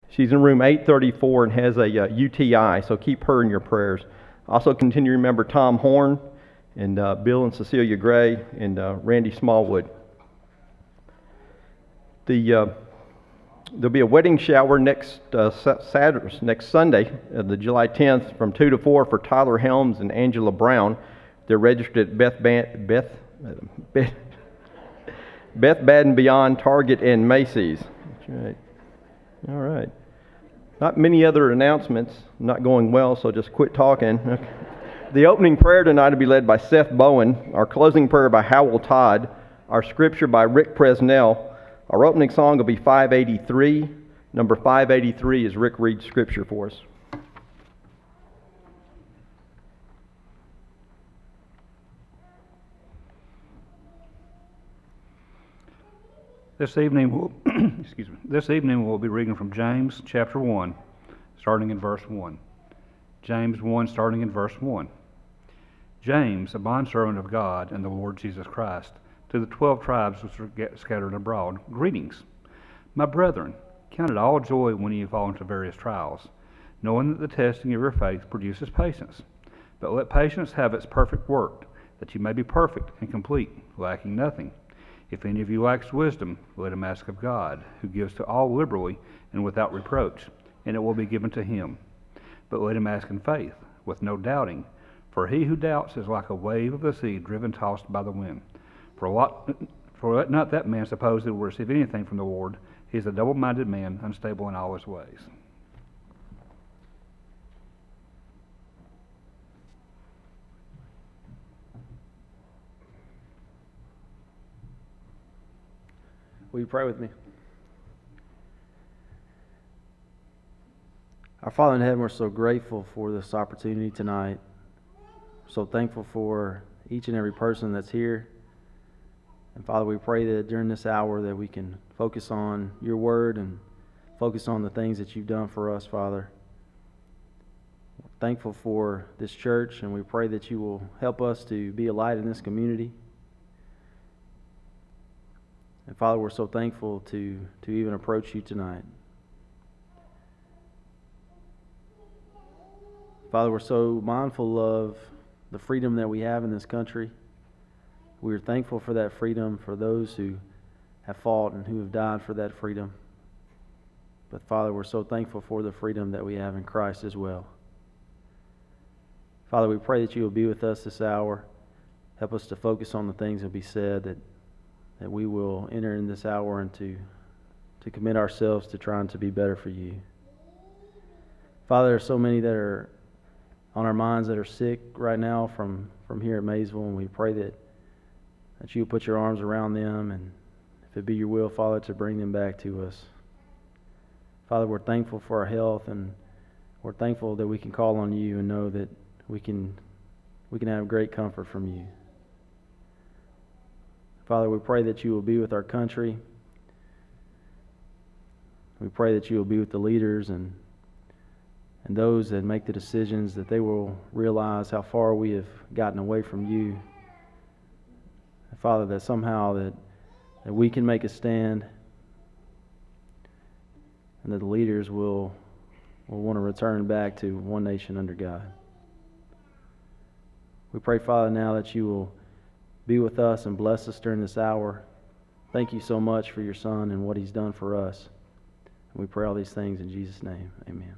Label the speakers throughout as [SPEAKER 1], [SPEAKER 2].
[SPEAKER 1] She's in room 834 and has a UTI, so keep her in your prayers. Also continue to remember Tom Horn and Bill and Cecilia Gray and Randy Smallwood. There'll be a wedding shower next Sunday, the July 10th, from 2 to 4 for Tyler Helms and Angela Brown. They're registered at Beth Baden Beyond, Target, and Macy's. That's right. All right. Not many other announcements. Not going well, so just quit talking. Okay. The opening prayer tonight will be led by Seth Bowen. Our closing prayer by Howell Todd. Our scripture by Rick Presnell. Our opening song will be 583. Number 583 is Rick reads scripture for us.
[SPEAKER 2] This evening we'll be reading from James chapter 1, starting in verse 1. James 1, starting in verse 1. James, a bondservant of God and the Lord Jesus Christ, to the 12 tribes which are scattered abroad, greetings. My brethren, count it all joy when you fall into various trials, knowing that the testing of your faith produces patience. But let patience have its perfect work, that you may be perfect and complete, lacking nothing. If any of you lacks wisdom, let him ask of God, who gives to all liberally and without reproach, and it will be given to him. But let him ask in faith, with no doubting, for he who doubts is like a wave of the sea driven tossed by the wind. For let not that man suppose that he will receive anything from the Lord. He is a double-minded man, unstable in all his ways.
[SPEAKER 3] Will you pray with me? Our Father in heaven, we're so grateful for this opportunity tonight. So thankful for each and every person that's here. And Father, we pray that during this hour that we can focus on your word and focus on the things that you've done for us, Father. We're thankful for this church, and we pray that you will help us to be a light in this community. And Father, we're so thankful to even approach you tonight. Father, we're so mindful of the freedom that we have in this country. We are thankful for that freedom, for those who have fought and who have died for that freedom. But Father, we're so thankful for the freedom that we have in Christ as well. Father, we pray that you will be with us this hour. Help us to focus on the things that will be said, that we will enter in this hour and to commit ourselves to trying to be better for you. Father, there are so many that are on our minds that are sick right now from here at Maysville, and we pray that you put your arms around them, and if it be your will, Father, to bring them back to us. Father, we're thankful for our health, and we're thankful that we can call on you and know that we can have great comfort from you. Father, we pray that you will be with our country. We pray that you will be with the leaders and those that make the decisions, that they will realize how far we have gotten away from you. And Father, that somehow that we can make a stand, and that the leaders will want to return back to one nation under God. We pray, Father, now that you will be with us and bless us during this hour. Thank you so much for your Son and what he's done for us. And we pray all these things in Jesus' name. Amen.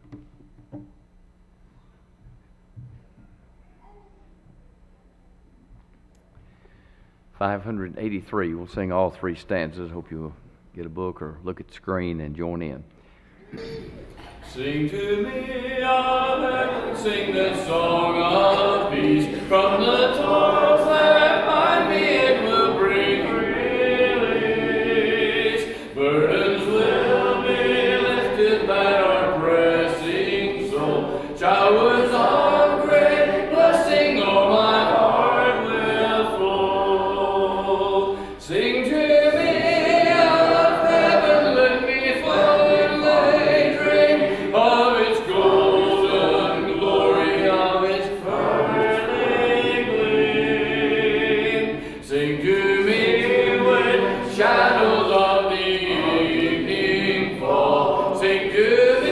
[SPEAKER 4] .583. We'll sing all three stanzas. Hope you'll get a book or look at the screen and join in.
[SPEAKER 5] Sing to me of heaven, sing the song of peace. From the toils that bind me it will bring release. Burdens will be lifted that are pressing so. Showers of great blessing o'er my heart will flow. Sing to me of heaven, let me fondly dream of its golden glory, of its burning gleam. Sing to me when shadows of the evening fall. Sing to me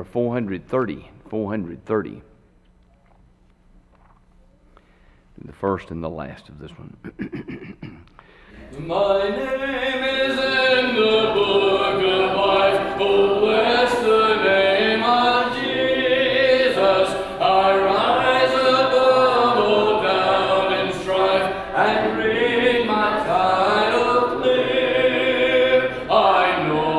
[SPEAKER 4] number 430. 430. The first and the last of this one.
[SPEAKER 5] My name is in the book of life. Oh, bless the name of Jesus. I rise above all doubt and strife and read my title clear. I know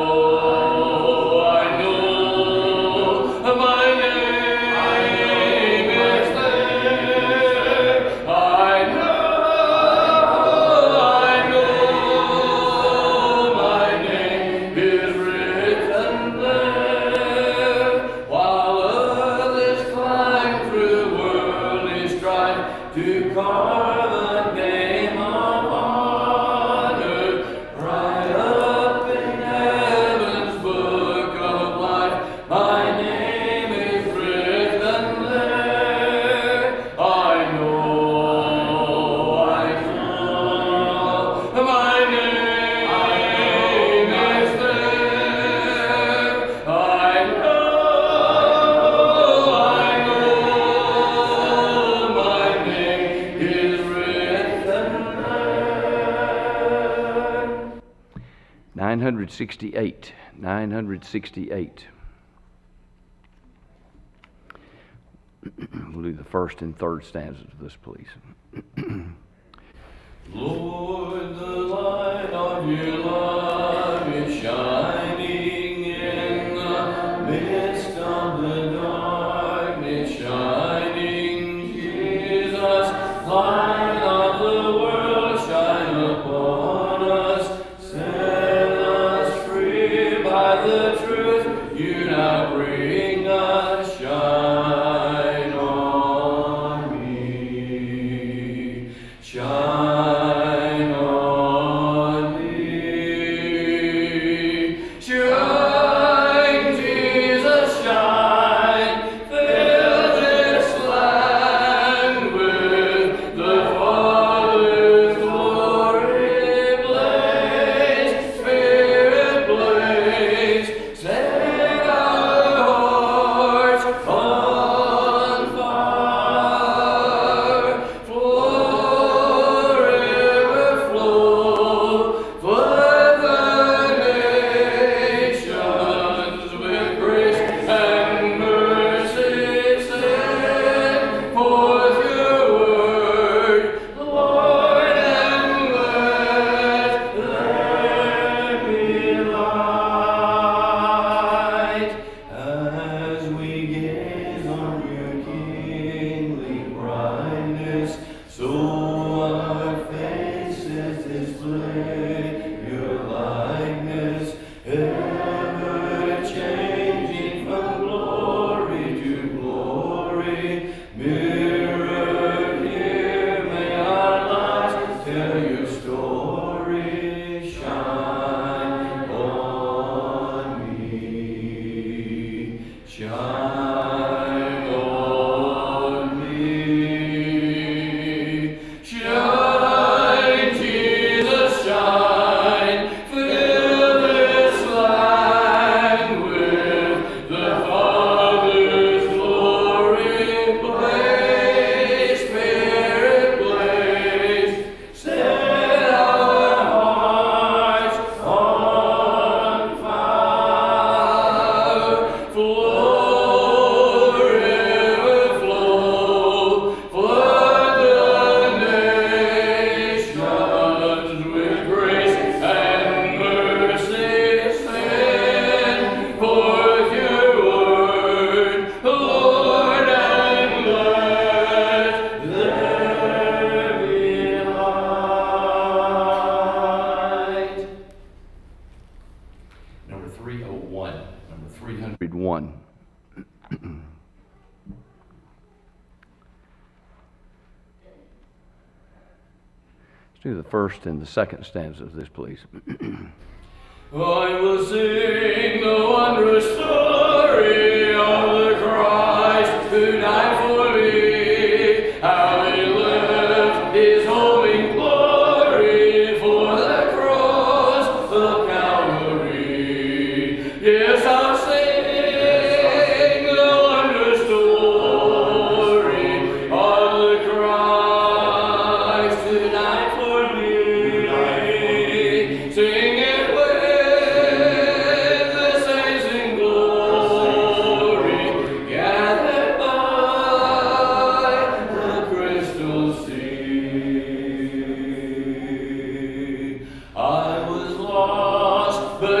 [SPEAKER 5] my name is there. I know my name is written there. While others climb through worldly strife to carve a name of honor, right up in heaven's book of life, my name is written there. I know my name is there. I know my name is written there.
[SPEAKER 4] 968. 968. We'll do the first and third stanzas of this, please.
[SPEAKER 5] Lord, the light of your love is shining in the midst of the darkness, shining. Jesus, light of the world, shine upon us, set us free by the truth you now bring us. Shine on me, shine on me, shine, Jesus, shine, fill this land with the Father's glory, blaze, Spirit blaze, set our hearts on fire, forever flow, flood the nations with grace and mercy, send forth your word, Lord, and let there be light. As we gaze on your kingly brightness, so our faces display your likeness, ever changing from glory to glory. Mirror here, may our lives tell your story. Shine on me, shine on me, shine, Jesus, shine, fill this land with the Father's glory, blaze, Spirit blaze, set our hearts on fire, forever flow, flood the nations with grace and mercy, send forth your word, Lord, and let there be light. Number 301. Number 301.
[SPEAKER 4] 301. Let's do the first and the second stanza of this, please.
[SPEAKER 5] I will sing the wondrous story of the Christ who died for me, how he left his home in glory for the cross of Calvary. Yes, I'll sing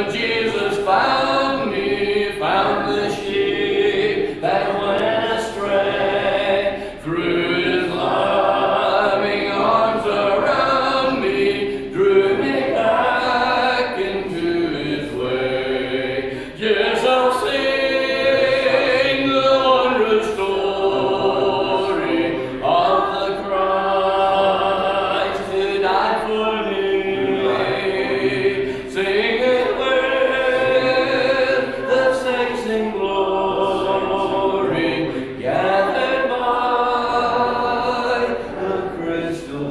[SPEAKER 5] Jesus found me, found the sheep that went astray. Through his loving arms around me, drew me back into his way. Yes, I'll sing the wondrous story of the Christ who died for me. Sing it with the saints in glory, gathered by the crystal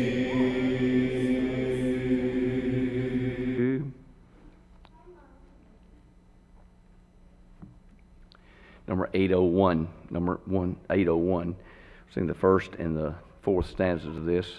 [SPEAKER 5] sea.
[SPEAKER 4] Number 801, number 801. Sing the first and the fourth stanzas of this.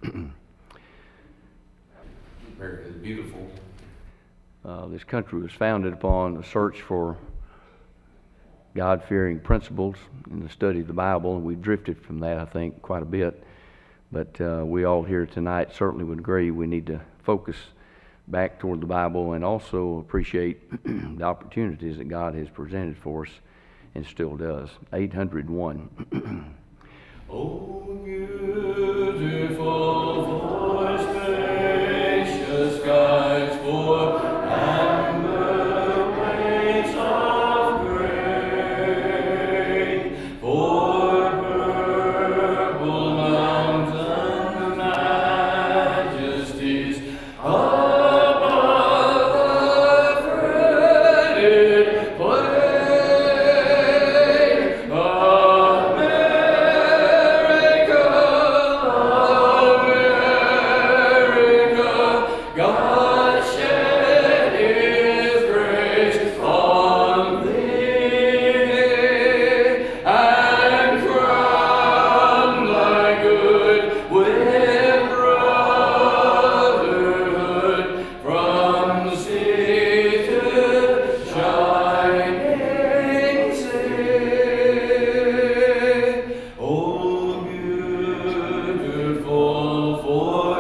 [SPEAKER 5] America is beautiful.
[SPEAKER 4] This country was founded upon a search for God-fearing principles in the study of the Bible, and we've drifted from that, I think, quite a bit. But we all here tonight certainly would agree we need to focus back toward the Bible and also appreciate the opportunities that God has presented for us and still does. 801.
[SPEAKER 5] Oh, beautiful for spacious skies, for amber waves of grain, for purple mountain majesties above the fretted plain. God shed his grace on thee, and crown thy good with brotherhood from sea to shining sea. Oh, beautiful for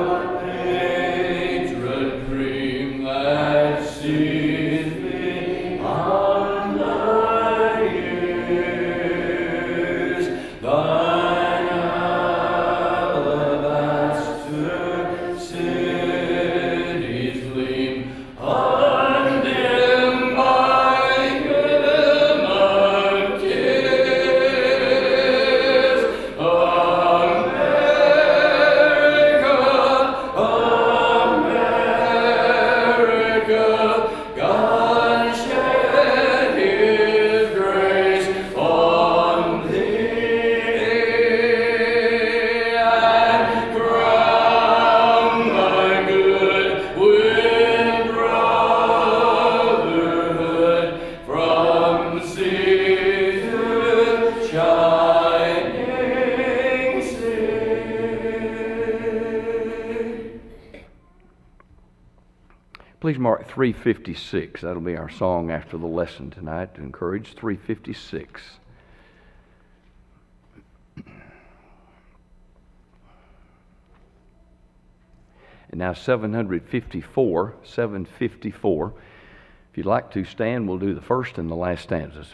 [SPEAKER 5] dream that sees beyond thy years, thine alabaster cities gleam, undimmed by human tears. America, God shed his grace on thee, and crown thy good with brotherhood from sea to shining sea.
[SPEAKER 4] Please mark 356. That'll be our song after the lesson tonight to encourage 356. And now 754. 754. If you'd like to stand, we'll do the first and the last stanzas.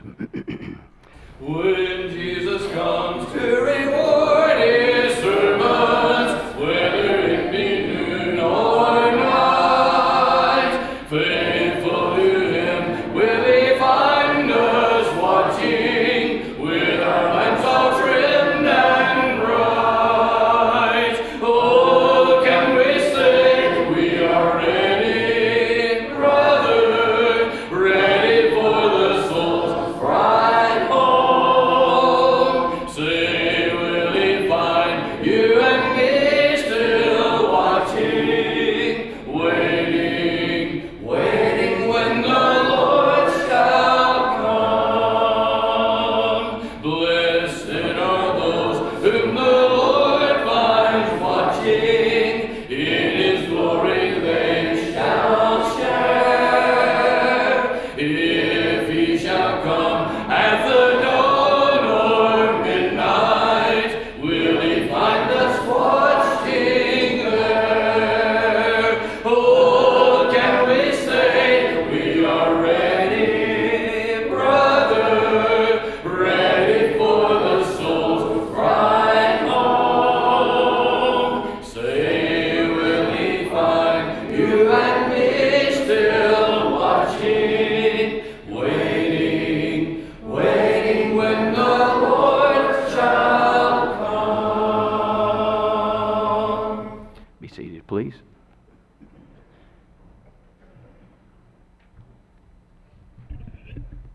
[SPEAKER 5] When Jesus comes to reward his servants, whether it be noon or night, faithful to him will he find us watching, with our lamps all trimmed and bright. Oh, can we say we are ready, brother, ready for the soul's bright home? Say, will he find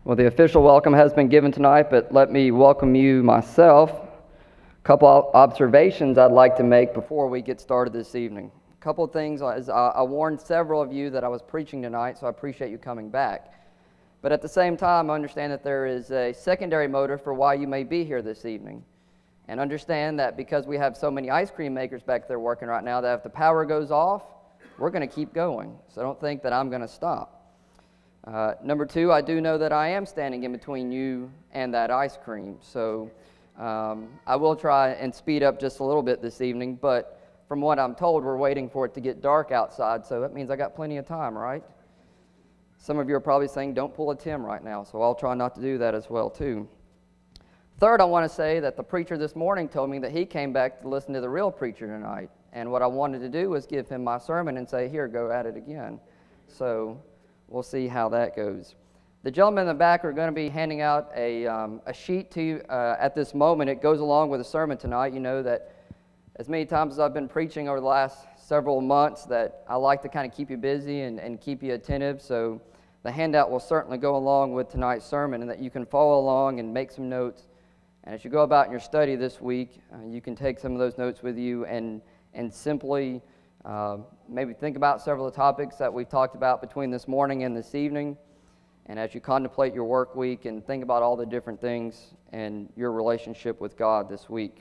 [SPEAKER 6] Well, the official welcome has been given tonight, but let me welcome you myself. A couple observations I'd like to make before we get started this evening. A couple of things, as I warned several of you that I was preaching tonight, so I appreciate you coming back. But at the same time, I understand that there is a secondary motive for why you may be here this evening. And understand that because we have so many ice cream makers back there working right now, that if the power goes off, we're going to keep going. So don't think that I'm going to stop. Number two, I do know that I am standing in between you and that ice cream. So I will try and speed up just a little bit this evening. But from what I'm told, we're waiting for it to get dark outside. So that means I got plenty of time, right? Some of you are probably saying, don't pull a Tim right now. So I'll try not to do that as well, too. Third, I want to say that the preacher this morning told me that he came back to listen to the real preacher tonight. And what I wanted to do was give him my sermon and say, here, go at it again. So we'll see how that goes. The gentlemen in the back are going to be handing out a sheet to you at this moment. It goes along with the sermon tonight. You know that as many times as I've been preaching over the last several months that I like to kind of keep you busy and keep you attentive. So the handout will certainly go along with tonight's sermon and that you can follow along and make some notes. And as you go about in your study this week, you can take some of those notes with you and simply maybe think about several of the topics that we've talked about between this morning and this evening. And as you contemplate your work week and think about all the different things and your relationship with God this week.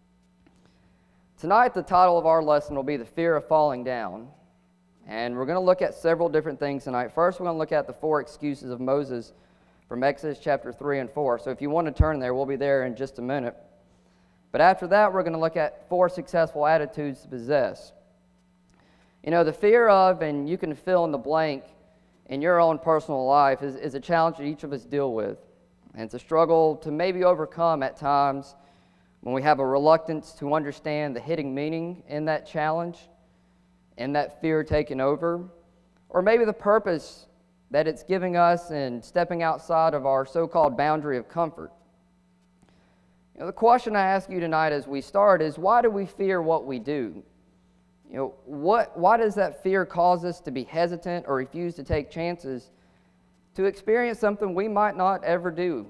[SPEAKER 6] Tonight, the title of our lesson will be The Fear of Falling Down. And we're going to look at several different things tonight. First, we're going to look at the 4 excuses of Moses from Exodus chapter 3 and 4. So if you want to turn there, we'll be there in just a minute. But after that, we're going to look at 4 successful attitudes to possess. You know, the fear of, and you can fill in the blank in your own personal life, is a challenge that each of us deal with. And it's a struggle to maybe overcome at times when we have a reluctance to understand the hidden meaning in that challenge, in that fear taking over, or maybe the purpose that it's giving us in stepping outside of our so-called boundary of comfort. You know, the question I ask you tonight as we start is, why do we fear what we do? You know, why does that fear cause us to be hesitant or refuse to take chances to experience something we might not ever do?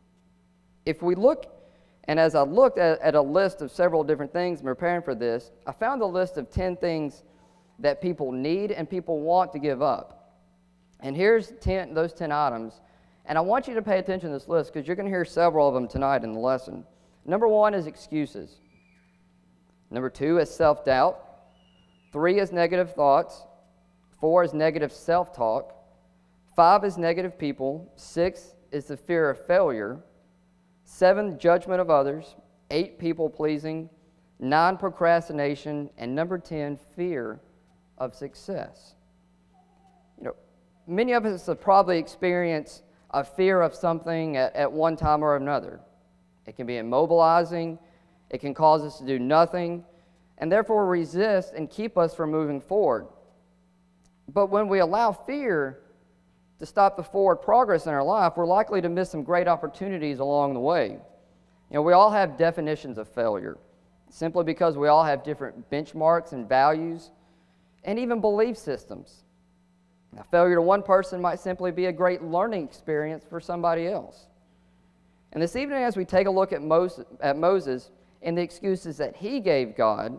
[SPEAKER 6] If we look, and as I looked at a list of several different things in preparing for this, I found a list of 10 things that people need and people want to give up. And here's those 10 items. And I want you to pay attention to this list because you're going to hear several of them tonight in the lesson. Number 1 is excuses. Number 2 is self-doubt. 3 is negative thoughts. 4 is negative self-talk. 5 is negative people. 6 is the fear of failure. 7, judgment of others. 8, people-pleasing. 9, procrastination. And number 10, fear of success. You know, many of us have probably experienced a fear of something at one time or another. It can be immobilizing. It can cause us to do nothing, and therefore resist and keep us from moving forward. But when we allow fear to stop the forward progress in our life, we're likely to miss some great opportunities along the way. You know, we all have definitions of failure, simply because we all have different benchmarks and values, and even belief systems. Now, failure to one person might simply be a great learning experience for somebody else. And this evening, as we take a look at Moses and the excuses that he gave God,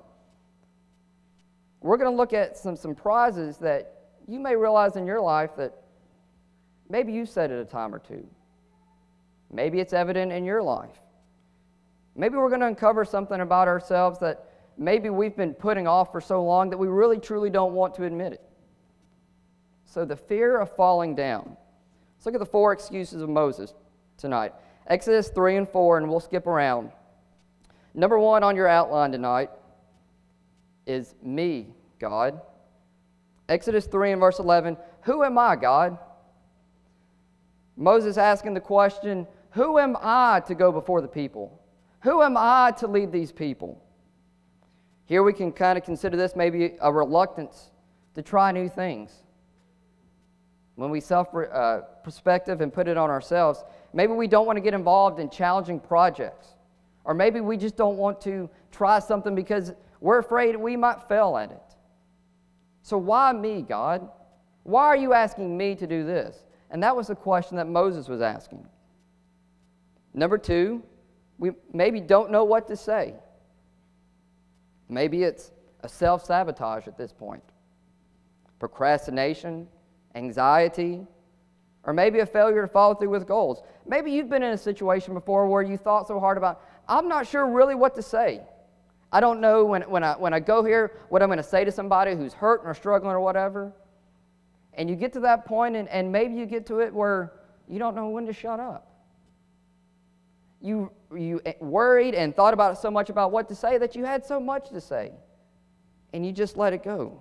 [SPEAKER 6] we're going to look at some surprises that you may realize in your life that maybe you said at a time or two. Maybe it's evident in your life. Maybe we're going to uncover something about ourselves that maybe we've been putting off for so long that we really truly don't want to admit it. So the fear of falling down. Let's look at the 4 excuses of Moses tonight. Exodus 3 and 4, and we'll skip around. Number 1 on your outline tonight is me, God. Exodus 3 and verse 11, who am I, God? Moses asking the question, who am I to go before the people? Who am I to lead these people? Here we can kind of consider this maybe a reluctance to try new things. When we self-perspective and put it on ourselves, maybe we don't want to get involved in challenging projects. Or maybe we just don't want to try something because we're afraid we might fail at it. So why me, God? Why are you asking me to do this? And that was the question that Moses was asking. Number two, we maybe don't know what to say. Maybe it's a self-sabotage at this point. Procrastination, anxiety, or maybe a failure to follow through with goals. Maybe you've been in a situation before where you thought so hard about, I'm not sure really what to say. I don't know when I go here what I'm going to say to somebody who's hurting or struggling or whatever. And you get to that point, and maybe you get to it where you don't know when to shut up. You worried and thought about it so much about what to say that you had so much to say, and you just let it go.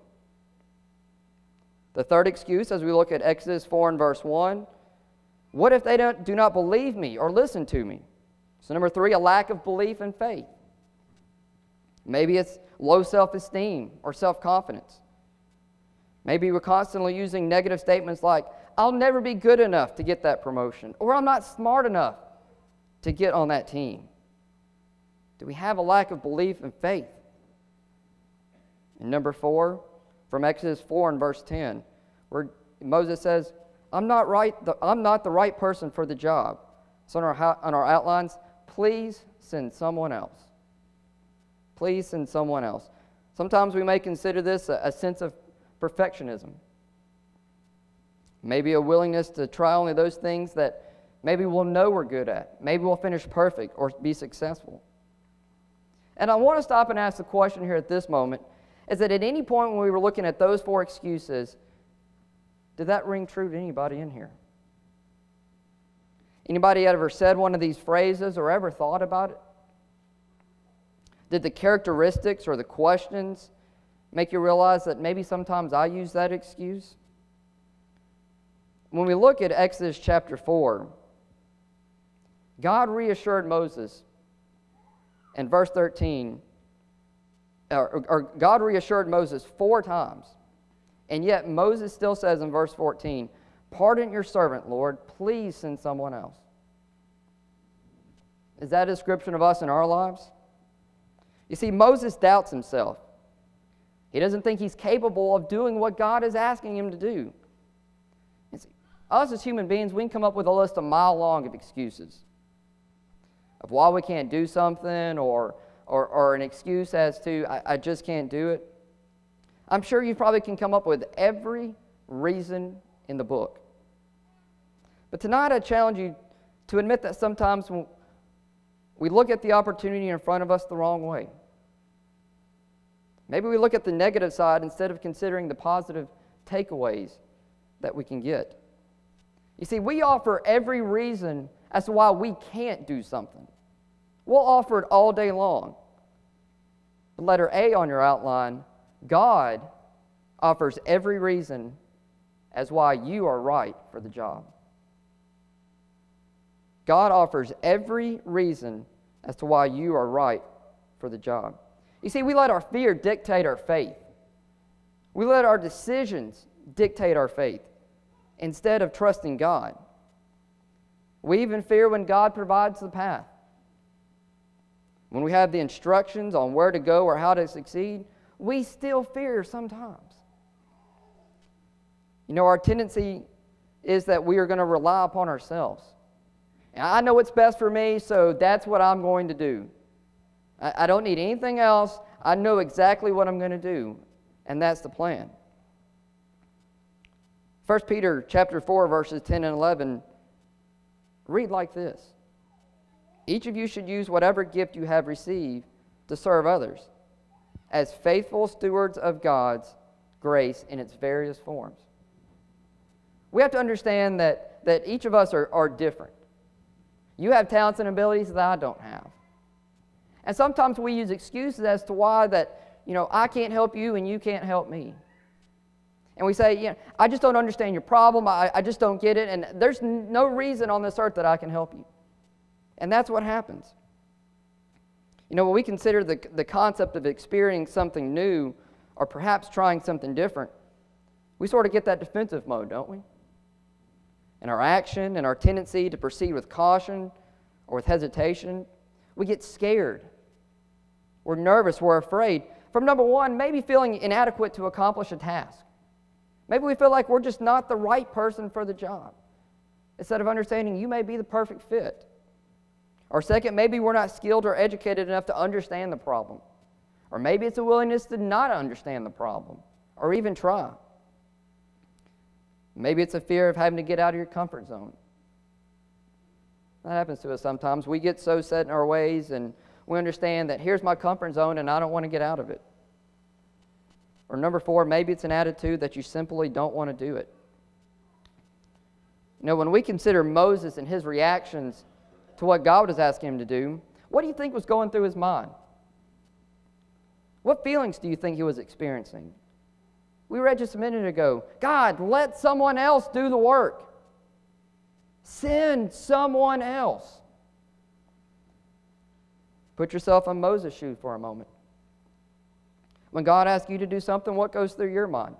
[SPEAKER 6] The third excuse, as we look at Exodus 4 and verse 1, what if they do not believe me or listen to me? So number 3, a lack of belief and faith. Maybe it's low self-esteem or self-confidence. Maybe we're constantly using negative statements like, I'll never be good enough to get that promotion, or I'm not smart enough to get on that team. Do we have a lack of belief and faith? And number 4, from Exodus 4 and verse 10, where Moses says, I'm not the right person for the job. So on our outlines, please send someone else. Please send someone else. Sometimes we may consider this a sense of perfectionism. Maybe a willingness to try only those things that maybe we'll know we're good at. Maybe we'll finish perfect or be successful. And I want to stop and ask the question here at this moment, is that at any point when we were looking at those 4 excuses, did that ring true to anybody in here? Anybody ever said one of these phrases or ever thought about it? Did the characteristics or the questions make you realize that maybe sometimes I use that excuse? When we look at Exodus chapter 4, God reassured Moses in verse 13, or God reassured Moses 4 times, and yet Moses still says in verse 14, pardon your servant, Lord, please send someone else. Is that a description of us in our lives? You see, Moses doubts himself. He doesn't think he's capable of doing what God is asking him to do. You see, us as human beings, we can come up with a list a mile long of excuses of why we can't do something, or an excuse as to, I just can't do it. I'm sure you probably can come up with every reason in the book. But tonight I challenge you to admit that sometimes we look at the opportunity in front of us the wrong way. Maybe we look at the negative side instead of considering the positive takeaways that we can get. You see, we offer every reason as to why we can't do something. We'll offer it all day long. The letter A on your outline, God offers every reason as why you are right for the job. God offers every reason as to why you are right for the job. You see, we let our fear dictate our faith. We let our decisions dictate our faith instead of trusting God. We even fear when God provides the path. When we have the instructions on where to go or how to succeed, we still fear sometimes. You know, our tendency is that we are going to rely upon ourselves. And I know what's best for me, so that's what I'm going to do. I don't need anything else. I know exactly what I'm going to do, and that's the plan. 1 Peter chapter 4, verses 10 and 11 read like this. Each of you should use whatever gift you have received to serve others as faithful stewards of God's grace in its various forms. We have to understand that each of us are different. You have talents and abilities that I don't have. And sometimes we use excuses as to why that, I can't help you and you can't help me. And we say, I just don't understand your problem. I just don't get it. And there's no reason on this earth that I can help you. And that's what happens. When we consider the concept of experiencing something new or perhaps trying something different, we sort of get that defensive mode, don't we? And our action and our tendency to proceed with caution or with hesitation, we get scared. We're nervous, we're afraid. From number one, maybe feeling inadequate to accomplish a task. Maybe we feel like we're just not the right person for the job. instead of understanding you may be the perfect fit. Or second, maybe we're not skilled or educated enough to understand the problem. Or maybe it's a willingness to not understand the problem or even try. Maybe it's a fear of having to get out of your comfort zone. That happens to us sometimes. We get so set in our ways and we understand that here's my comfort zone and I don't want to get out of it. Or number 4, maybe it's an attitude that you simply don't want to do it. You know, when we consider Moses and his reactions to what God was asking him to do, what do you think was going through his mind? What feelings do you think he was experiencing? We read just a minute ago, God, let someone else do the work. Send someone else. Put yourself in Moses' shoes for a moment. When God asks you to do something, what goes through your mind?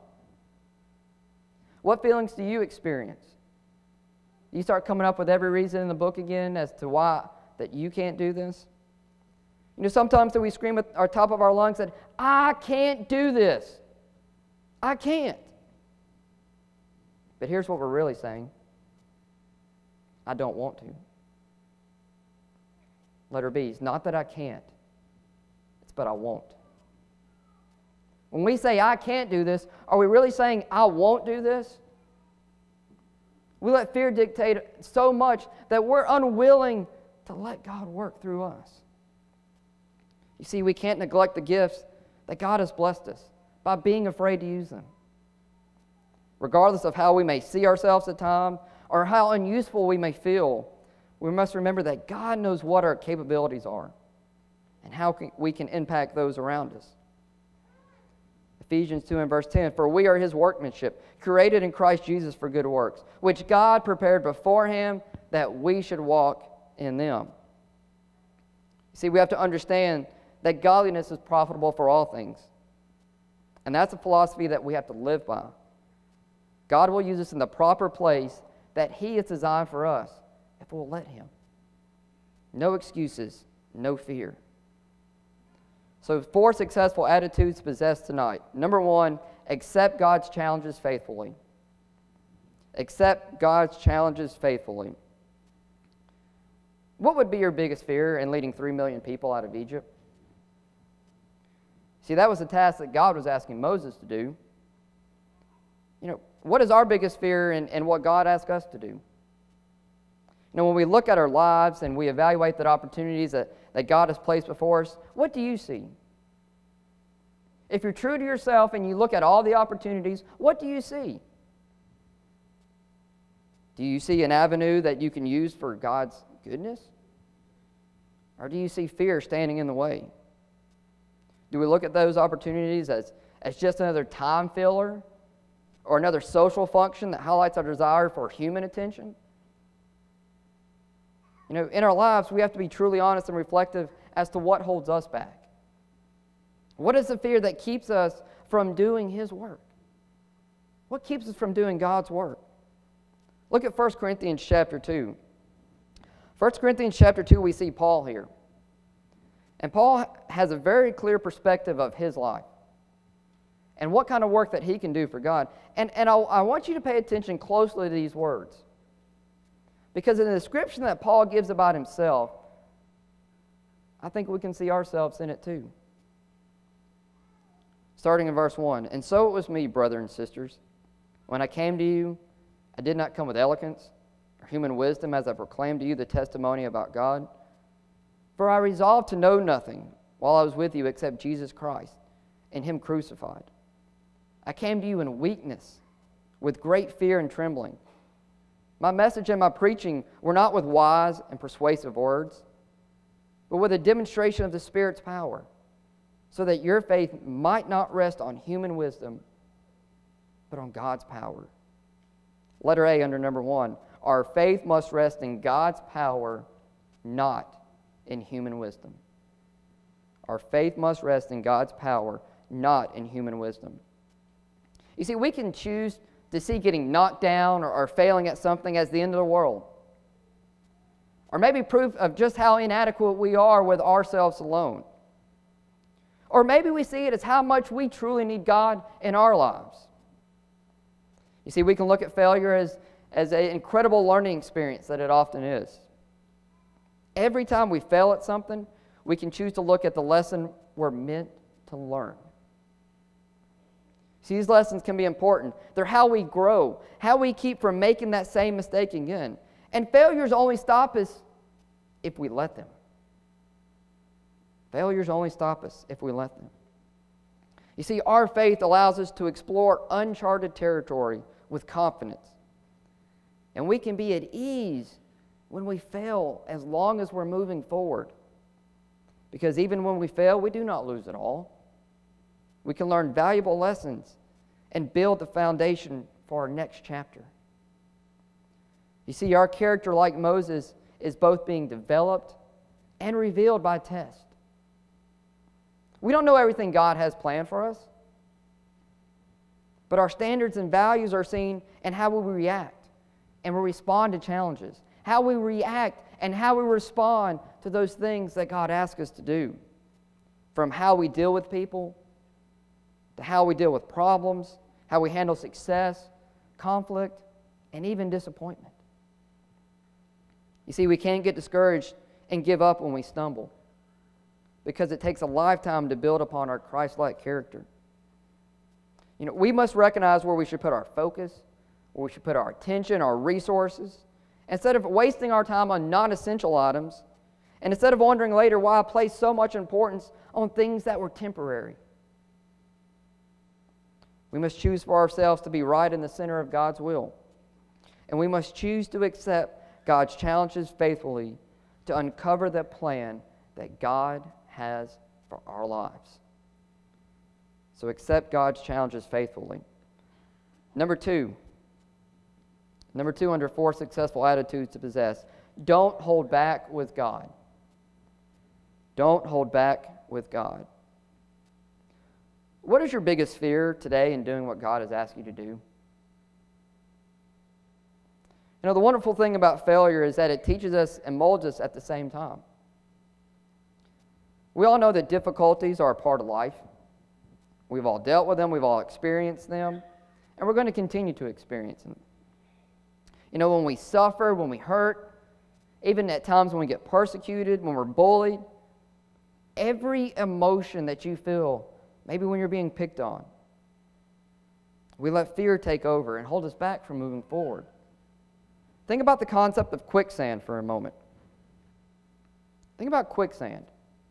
[SPEAKER 6] What feelings do you experience? You start coming up with every reason in the book again as to why that you can't do this? You know, sometimes we scream at our top of our lungs that, I can't do this. I can't. But here's what we're really saying. I don't want to. Letter B is not that I can't. It's but I won't. When we say I can't do this, are we really saying I won't do this? We let fear dictate so much that we're unwilling to let God work through us. You see, we can't neglect the gifts that God has blessed us by being afraid to use them. Regardless of how we may see ourselves at times or how unuseful we may feel, we must remember that God knows what our capabilities are and how we can impact those around us. Ephesians 2 and verse 10, for we are His workmanship, created in Christ Jesus for good works, which God prepared beforehand that we should walk in them. See, we have to understand that godliness is profitable for all things. And that's a philosophy that we have to live by. God will use us in the proper place that He has designed for us if we'll let Him. No excuses, no fear. So 4 successful attitudes possessed tonight. Number 1, accept God's challenges faithfully. Accept God's challenges faithfully. What would be your biggest fear in leading 3 million people out of Egypt? See, that was the task that God was asking Moses to do. You know, what is our biggest fear in what God asked us to do? You know, when we look at our lives and we evaluate the opportunities that God has placed before us, what do you see? If you're true to yourself and you look at all the opportunities, what do you see? Do you see an avenue that you can use for God's goodness? Or do you see fear standing in the way? Do we look at those opportunities as just another time filler or another social function that highlights our desire for human attention? You know, in our lives, we have to be truly honest and reflective as to what holds us back. What is the fear that keeps us from doing His work? What keeps us from doing God's work? Look at 1 Corinthians chapter 2. 1 Corinthians chapter 2, we see Paul here. And Paul has a very clear perspective of his life and what kind of work that he can do for God. And I want you to pay attention closely to these words. Because in the description that Paul gives about himself, I think we can see ourselves in it too. Starting in verse 1, and so it was me, brothers and sisters, when I came to you, I did not come with eloquence or human wisdom as I proclaimed to you the testimony about God. For I resolved to know nothing while I was with you except Jesus Christ and Him crucified. I came to you in weakness, with great fear and trembling. My message and my preaching were not with wise and persuasive words, but with a demonstration of the Spirit's power, so that your faith might not rest on human wisdom, but on God's power. Letter A under number 1, our faith must rest in God's power, not in human wisdom. Our faith must rest in God's power, not in human wisdom. You see, we can choose to see getting knocked down or failing at something as the end of the world. Or maybe proof of just how inadequate we are with ourselves alone. Or maybe we see it as how much we truly need God in our lives. You see, we can look at failure as an incredible learning experience that it often is. Every time we fail at something, we can choose to look at the lesson we're meant to learn. See, these lessons can be important. They're how we grow, how we keep from making that same mistake again. And failures only stop us if we let them. Failures only stop us if we let them. You see, our faith allows us to explore uncharted territory with confidence. And we can be at ease when we fail as long as we're moving forward. Because even when we fail, we do not lose it all. We can learn valuable lessons and build the foundation for our next chapter. You see, our character, like Moses, is both being developed and revealed by test. We don't know everything God has planned for us, but our standards and values are seen in how we react and we respond to challenges, how we react and how we respond to those things that God asks us to do, from how we deal with people to how we deal with problems, how we handle success, conflict, and even disappointment. You see, we can't get discouraged and give up when we stumble, because it takes a lifetime to build upon our Christ-like character. You know, we must recognize where we should put our focus, where we should put our attention, our resources, instead of wasting our time on non-essential items, and instead of wondering later why I placed so much importance on things that were temporary. We must choose for ourselves to be right in the center of God's will, and we must choose to accept God's challenges faithfully to uncover the plan that God has for our lives. So accept God's challenges faithfully. Number two under 4 successful attitudes to possess, don't hold back with God. Don't hold back with God. What is your biggest fear today in doing what God has asked you to do? You know, the wonderful thing about failure is that it teaches us and molds us at the same time. We all know that difficulties are a part of life. We've all dealt with them, we've all experienced them, and we're going to continue to experience them. You know, when we suffer, when we hurt, even at times when we get persecuted, when we're bullied, every emotion that you feel, maybe when you're being picked on, we let fear take over and hold us back from moving forward. Think about the concept of quicksand for a moment. Think about quicksand.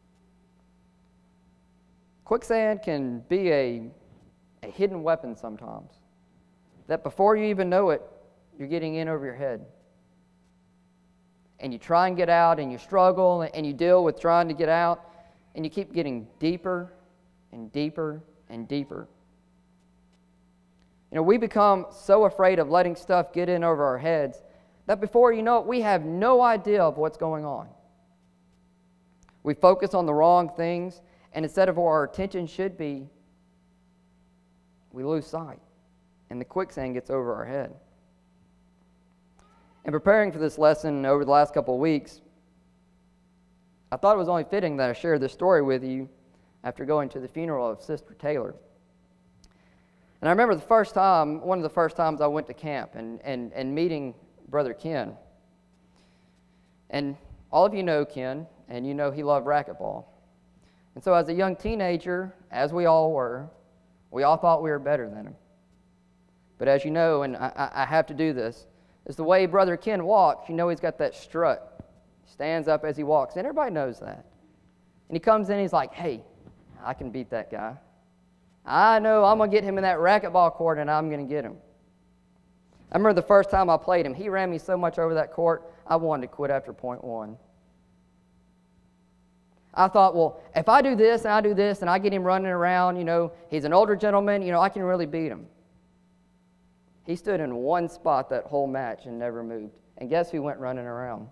[SPEAKER 6] Quicksand can be a hidden weapon sometimes, that before you even know it, you're getting in over your head. And you try and get out, and you struggle, and you deal with trying to get out, and you keep getting deeper and deeper and deeper. You know, we become so afraid of letting stuff get in over our heads that before you know it, we have no idea of what's going on. We focus on the wrong things, and instead of where our attention should be, we lose sight, and the quicksand gets over our head. In preparing for this lesson over the last couple of weeks, I thought it was only fitting that I share this story with you after going to the funeral of Sister Taylor. And I remember one of the first times I went to camp and meeting Brother Ken. And all of you know Ken, and you know he loved racquetball. And so as a young teenager, as we all were, we all thought we were better than him. But as you know, and I have to do this, is the way Brother Ken walks, you know he's got that strut. He stands up as he walks, and everybody knows that. And he comes in, he's like, hey, I can beat that guy. I know I'm going to get him in that racquetball court, and I'm going to get him. I remember the first time I played him, he ran me so much over that court, I wanted to quit after point one. I thought, well, if I do this and I do this and I get him running around, you know, he's an older gentleman, you know, I can really beat him. He stood in one spot that whole match and never moved. And guess who went running around?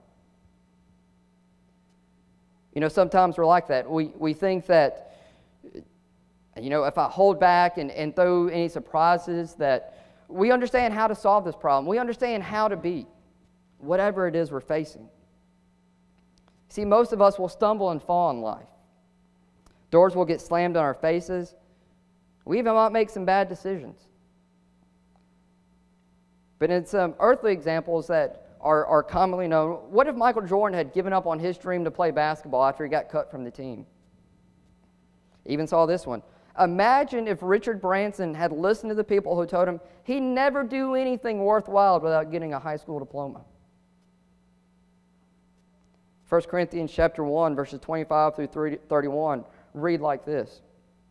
[SPEAKER 6] You know, sometimes we're like that. We think that, you know, if I hold back and throw any surprises, that we understand how to solve this problem. We understand how to beat whatever it is we're facing. See, most of us will stumble and fall in life. Doors will get slammed on our faces. We even might make some bad decisions. But in some earthly examples that are commonly known, what if Michael Jordan had given up on his dream to play basketball after he got cut from the team? Even saw this one. Imagine if Richard Branson had listened to the people who told him he'd never do anything worthwhile without getting a high school diploma. 1 Corinthians chapter 1, verses 25 through 31 read like this.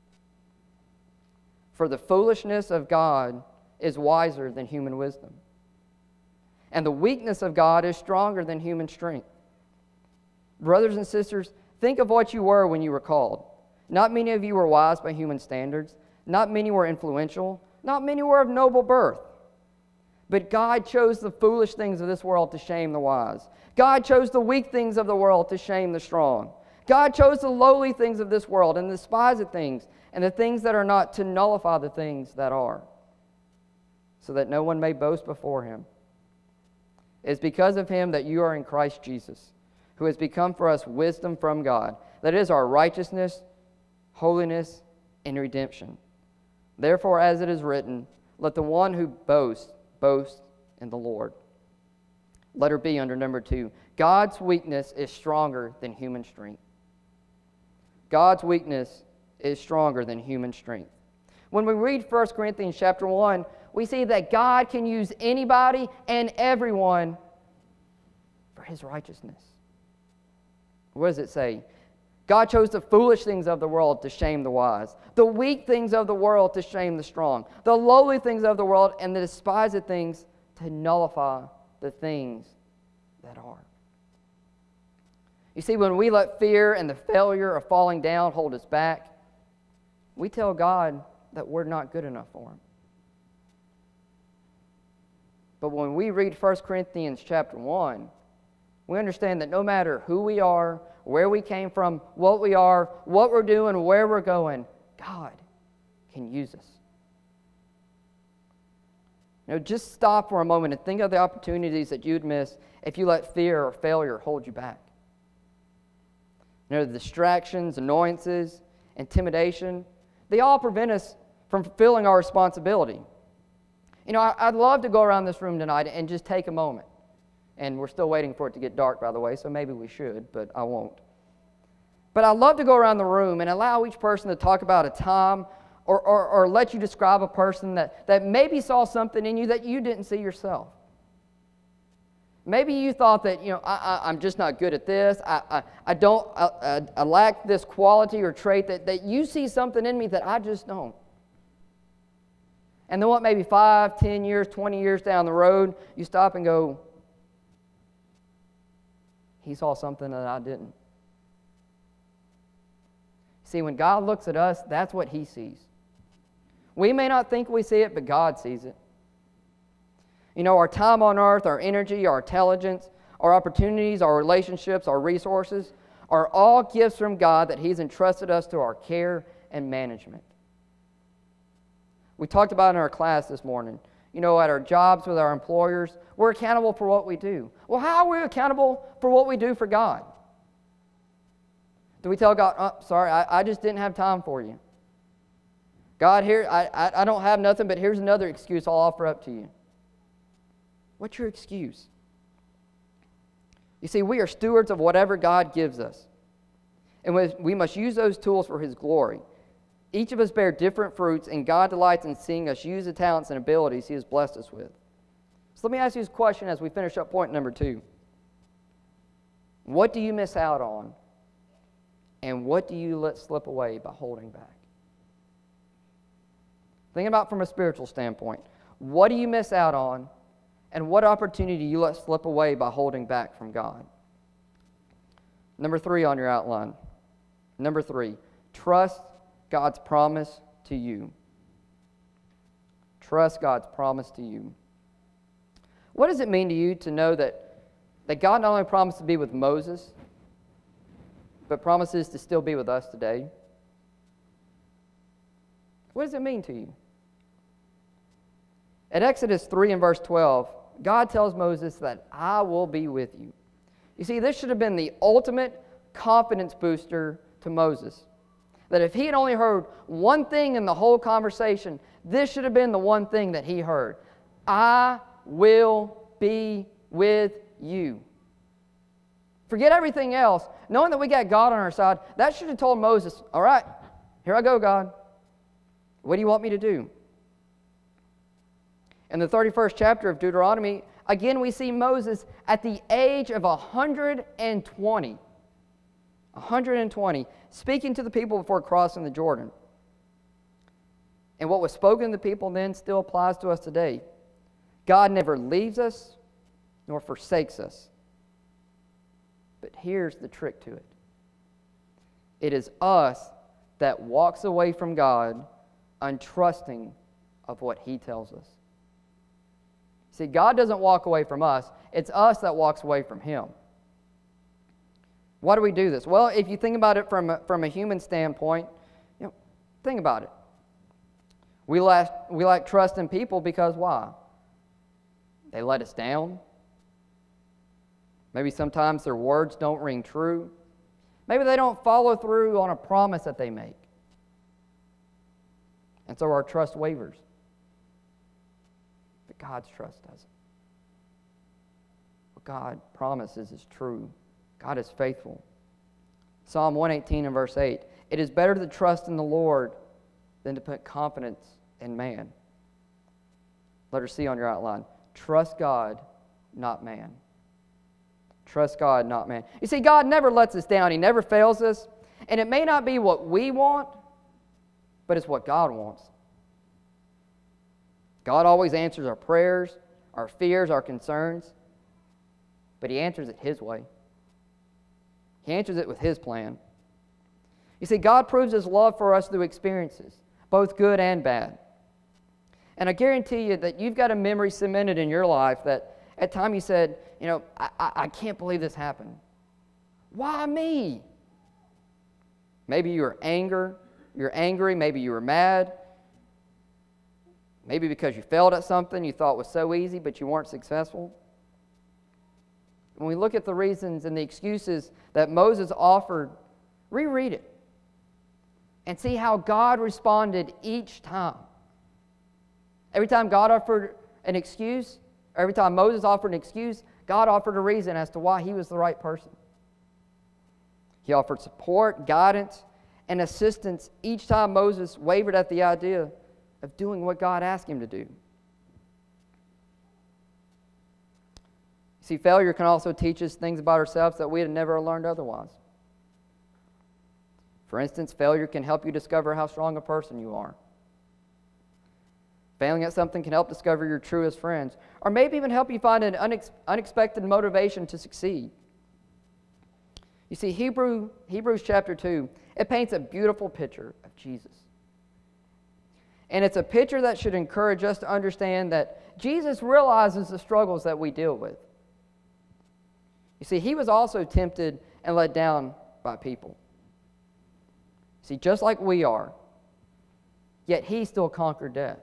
[SPEAKER 6] For the foolishness of God is wiser than human wisdom, and the weakness of God is stronger than human strength. Brothers and sisters, think of what you were when you were called. Not many of you were wise by human standards. Not many were influential. Not many were of noble birth. But God chose the foolish things of this world to shame the wise. God chose the weak things of the world to shame the strong. God chose the lowly things of this world and the despised things and the things that are not to nullify the things that are, so that no one may boast before him. It is because of him that you are in Christ Jesus, who has become for us wisdom from God, that is our righteousness, holiness, and redemption. Therefore, as it is written, let the one who boasts, boast in the Lord. Letter B under number 2. God's weakness is stronger than human strength. God's weakness is stronger than human strength. When we read 1 Corinthians chapter 1, we see that God can use anybody and everyone for his righteousness. What does it say? God chose the foolish things of the world to shame the wise, the weak things of the world to shame the strong, the lowly things of the world and the despised things to nullify the things that are. You see, when we let fear and the failure of falling down hold us back, we tell God that we're not good enough for him. But when we read 1 Corinthians chapter 1, we understand that no matter who we are, where we came from, what we are, what we're doing, where we're going, God can use us. Just stop for a moment and think of the opportunities that you'd miss if you let fear or failure hold you back. The distractions, annoyances, intimidation, they all prevent us from fulfilling our responsibility. I'd love to go around this room tonight and just take a moment. And we're still waiting for it to get dark, by the way, so maybe we should, but I won't. But I'd love to go around the room and allow each person to talk about a time or let you describe a person that maybe saw something in you that you didn't see yourself. Maybe you thought that, I'm just not good at this. I lack this quality or trait that you see something in me that I just don't. And then what, maybe 5, 10 years, 20 years down the road, you stop and go, he saw something that I didn't. See, when God looks at us, that's what he sees. We may not think we see it, but God sees it. Our time on earth, our energy, our intelligence, our opportunities, our relationships, our resources are all gifts from God that he's entrusted us to our care and management. We talked about in our class this morning, at our jobs with our employers, we're accountable for what we do. Well, how are we accountable for what we do for God? Do we tell God, oh, sorry, I just didn't have time for you. God, here, I don't have nothing, but here's another excuse I'll offer up to you. What's your excuse? You see, we are stewards of whatever God gives us. And we must use those tools for his glory. Each of us bear different fruits, and God delights in seeing us use the talents and abilities he has blessed us with. So let me ask you this question as we finish up point number 2. What do you miss out on? And what do you let slip away by holding back? Think about from a spiritual standpoint. What do you miss out on? And what opportunity do you let slip away by holding back from God? Number 3 on your outline. Number 3, trust God's promise to you. Trust God's promise to you. What does it mean to you to know that God not only promised to be with Moses, but promises to still be with us today? What does it mean to you? At Exodus 3 and verse 12, God tells Moses that I will be with you. You see, this should have been the ultimate confidence booster to Moses. That if he had only heard one thing in the whole conversation, this should have been the one thing that he heard. I will be with you. Forget everything else. Knowing that we got God on our side, that should have told Moses, all right, here I go, God. What do you want me to do? In the 31st chapter of Deuteronomy, again we see Moses at the age of 120. 120, speaking to the people before crossing the Jordan. And what was spoken to the people then still applies to us today. God never leaves us nor forsakes us. But here's the trick to it. It is us that walks away from God untrusting of what He tells us. See, God doesn't walk away from us. It's us that walks away from Him. Why do we do this? Well, if you think about it from a human standpoint, think about it. We lack trust in people because why? They let us down. Maybe sometimes their words don't ring true. Maybe they don't follow through on a promise that they make. And so our trust wavers. But God's trust doesn't. What God promises is true. God is faithful. Psalm 118 and verse 8, it is better to trust in the Lord than to put confidence in man. Letter C on your outline. Trust God, not man. Trust God, not man. You see, God never lets us down. He never fails us. And it may not be what we want, but it's what God wants. God always answers our prayers, our fears, our concerns, but He answers it His way. He answers it with His plan. You see, God proves His love for us through experiences, both good and bad. And I guarantee you that you've got a memory cemented in your life that at times you said, I can't believe this happened. Why me? Maybe you're angry, maybe you were mad. Maybe because you failed at something you thought was so easy, but you weren't successful. When we look at the reasons and the excuses that Moses offered, reread it and see how God responded each time. Every time God offered an excuse, or every time Moses offered an excuse, God offered a reason as to why he was the right person. He offered support, guidance, and assistance each time Moses wavered at the idea of doing what God asked him to do. See, failure can also teach us things about ourselves that we had never learned otherwise. For instance, failure can help you discover how strong a person you are. Failing at something can help discover your truest friends, or maybe even help you find an unexpected motivation to succeed. You see, Hebrews chapter 2, it paints a beautiful picture of Jesus. And it's a picture that should encourage us to understand that Jesus realizes the struggles that we deal with. You see, he was also tempted and let down by people. See, just like we are, yet he still conquered death.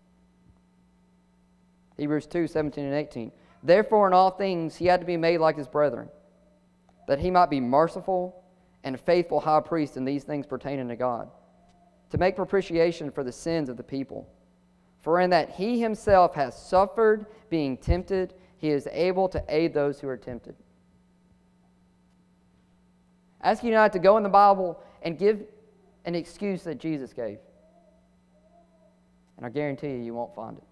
[SPEAKER 6] Hebrews 2, 17 and 18. Therefore, in all things, he had to be made like his brethren, that he might be merciful and a faithful high priest in these things pertaining to God, to make propitiation for the sins of the people. For in that he himself has suffered being tempted, he is able to aid those who are tempted. I ask you tonight to go in the Bible and give an excuse that Jesus gave. And I guarantee you, you won't find it.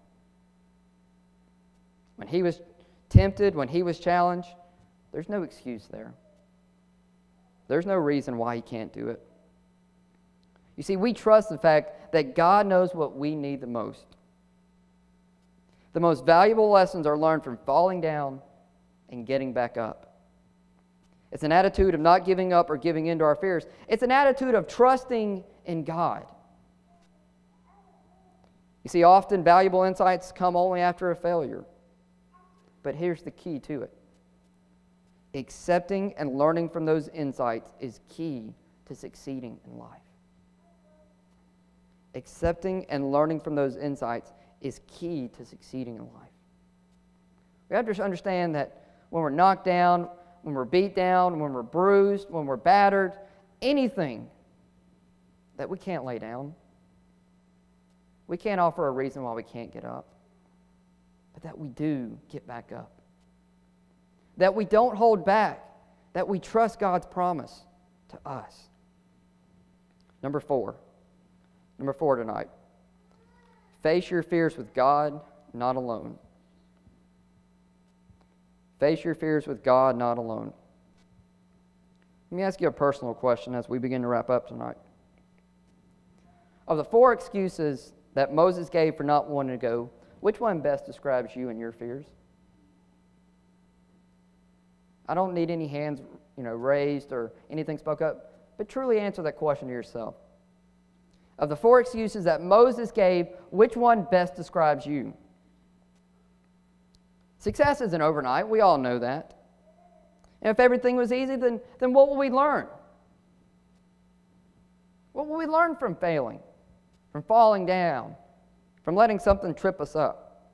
[SPEAKER 6] When he was tempted, when he was challenged, there's no excuse there. There's no reason why he can't do it. You see, we trust the fact that God knows what we need the most. The most valuable lessons are learned from falling down and getting back up. It's an attitude of not giving up or giving in to our fears. It's an attitude of trusting in God. You see, often valuable insights come only after a failure. But here's the key to it. Accepting and learning from those insights is key to succeeding in life. Accepting and learning from those insights is key to succeeding in life. We have to understand that when we're knocked down, when we're beat down, when we're bruised, when we're battered, anything that we can't lay down, we can't offer a reason why we can't get up. but that we do get back up. That we don't hold back, that we trust God's promise to us. Number four tonight. Face your fears with God, not alone. Face your fears with God, not alone. Let me ask you a personal question as we begin to wrap up tonight. Of the 4 excuses that Moses gave for not wanting to go, which one best describes you and your fears? I don't need any hands, raised or anything spoke up, but truly answer that question to yourself. Of the 4 excuses that Moses gave, which one best describes you? Success isn't overnight. We all know that. And if everything was easy, then what will we learn? What will we learn from failing, from falling down, from letting something trip us up?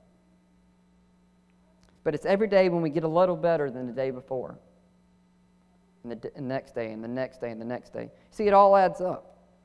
[SPEAKER 6] But it's every day when we get a little better than the day before. And the next day, and the next day, and the next day. See, it all adds up.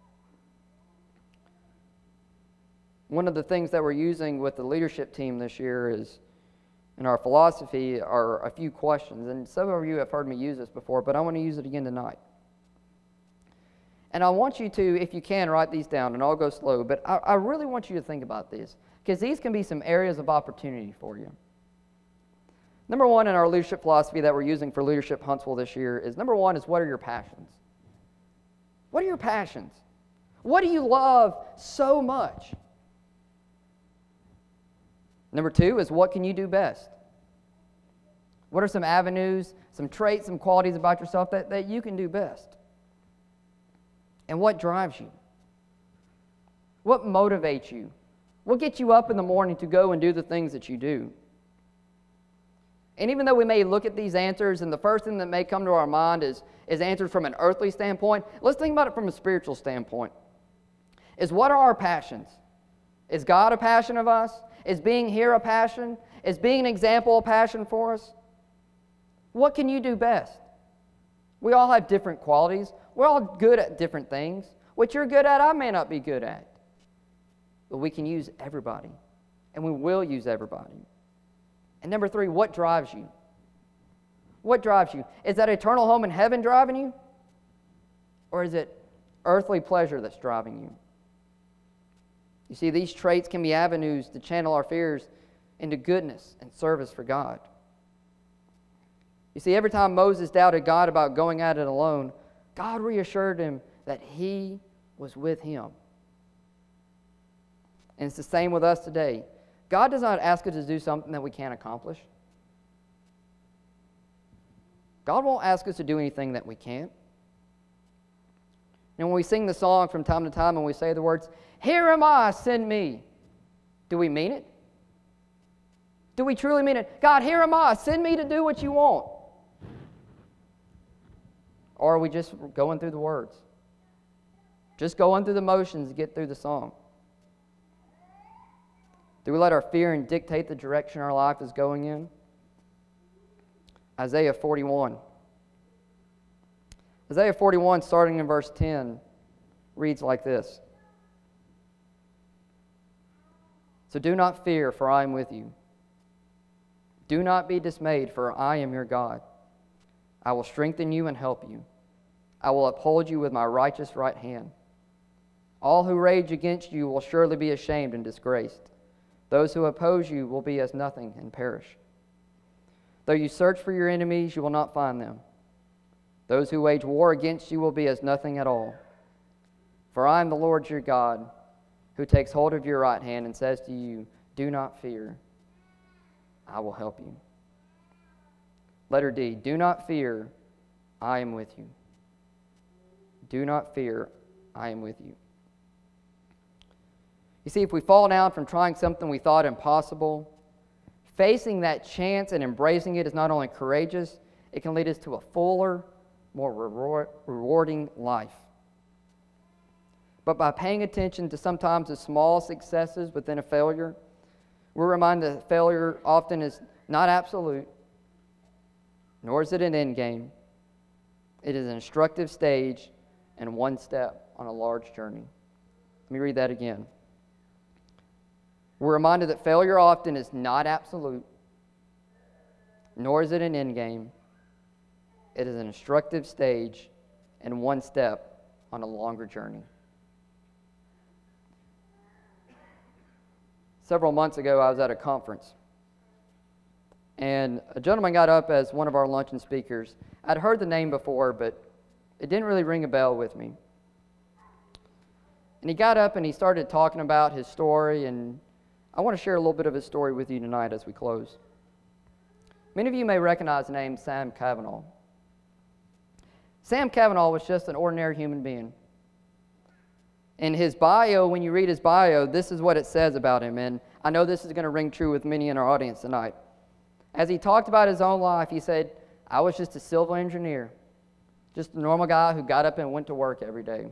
[SPEAKER 6] One of the things that we're using with the leadership team this year is, in our philosophy, are a few questions. And some of you have heard me use this before, but I want to use it again tonight. And I want you to, if you can, write these down, and I'll go slow, but I really want you to think about these, because these can be some areas of opportunity for you. Number 1 in our leadership philosophy that we're using for Leadership Huntsville this year is, number 1 is, what are your passions? What are your passions? What do you love so much? Number 2 is, what can you do best? What are some avenues, some traits, some qualities about yourself that you can do best? And what drives you? What motivates you? What gets you up in the morning to go and do the things that you do? And even though we may look at these answers, and the first thing that may come to our mind is answered from an earthly standpoint, let's think about it from a spiritual standpoint. What are our passions? Is God a passion of us? Is being here a passion? Is being an example a passion for us? What can you do best? We all have different qualities. We're all good at different things. What you're good at, I may not be good at. But we can use everybody. And we will use everybody. And number 3, what drives you? What drives you? Is that eternal home in heaven driving you? Or is it earthly pleasure that's driving you? You see, these traits can be avenues to channel our fears into goodness and service for God. You see, every time Moses doubted God about going at it alone, God reassured him that He was with him. And it's the same with us today. God does not ask us to do something that we can't accomplish. God won't ask us to do anything that we can't. And when we sing the song from time to time and we say the words, "Here am I, send me," do we mean it? Do we truly mean it? God, here am I, send me to do what you want. Or are we just going through the words? Just going through the motions to get through the song? Do we let our fear dictate the direction our life is going in? Isaiah 41. Isaiah 41, starting in verse 10, reads like this. So do not fear, for I am with you. Do not be dismayed, for I am your God. I will strengthen you and help you. I will uphold you with my righteous right hand. All who rage against you will surely be ashamed and disgraced. Those who oppose you will be as nothing and perish. Though you search for your enemies, you will not find them. Those who wage war against you will be as nothing at all. For I am the Lord your God, who takes hold of your right hand and says to you, do not fear, I will help you. Letter D, do not fear, I am with you. Do not fear, I am with you. You see, if we fall down from trying something we thought impossible, facing that chance and embracing it is not only courageous, it can lead us to a fuller, more rewarding life. But by paying attention to sometimes the small successes within a failure, we're reminded that failure often is not absolute, nor is it an end game. It is an instructive stage and one step on a large journey. Let me read that again. We're reminded that failure often is not absolute, nor is it an end game. It is an instructive stage and one step on a longer journey. Several months ago, I was at a conference, and a gentleman got up as one of our luncheon speakers. I'd heard the name before, but it didn't really ring a bell with me. And he got up and he started talking about his story, and I want to share a little bit of his story with you tonight as we close. Many of you may recognize the name Sam Cavanaugh. Sam Cavanaugh was just an ordinary human being. In his bio, when you read his bio, this is what it says about him, and I know this is going to ring true with many in our audience tonight. As he talked about his own life, he said, "I was just a civil engineer, just a normal guy who got up and went to work every day."